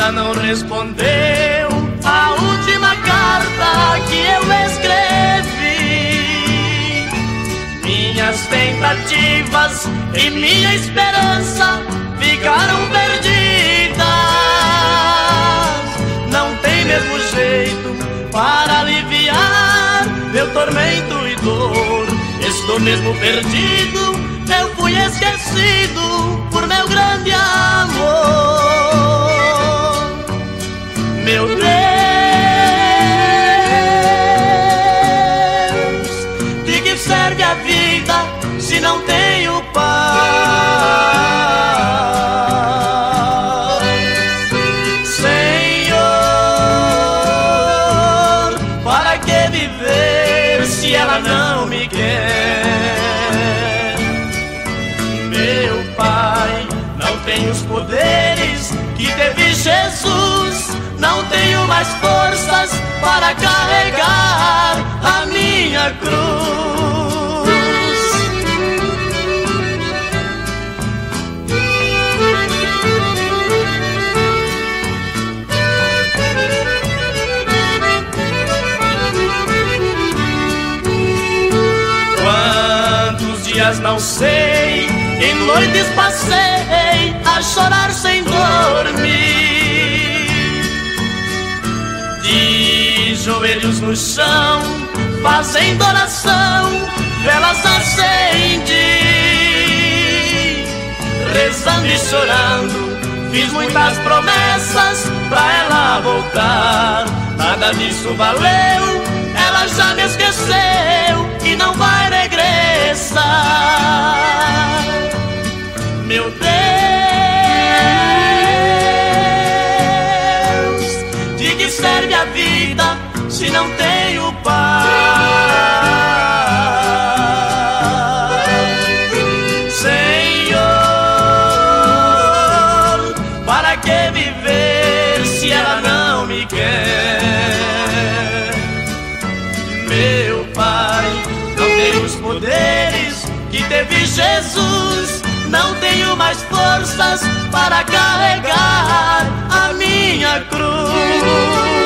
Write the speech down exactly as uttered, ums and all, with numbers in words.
ela não respondeu a última carta que eu escrevi. Minhas tentativas e minha esperança ficaram perdidas. Não tem mesmo jeito para aliviar meu tormento e dor. Estou mesmo perdido, eu fui esquecido por meu grande amor. Meu Deus, de que serve a vida se não tenho paz? Senhor, para que viver se ela não me quer? Meu Pai, não tenho os poderes que teve Jesus, não tenho mais forças para carregar a minha cruz. Quantos dias não sei, em noites passei a chorar sem dormir. De joelhos no chão, fazendo oração, velas acendi. Rezando e chorando, fiz muitas promessas pra ela voltar. Nada disso valeu, ela já me esqueceu e não vai regressar. Meu Deus, de que serve a vida se não tenho paz? Senhor, para que viver se ela não me quer? Meu Pai, não tenho os poderes que teve Jesus, não tenho mais forças para carregar a minha cruz.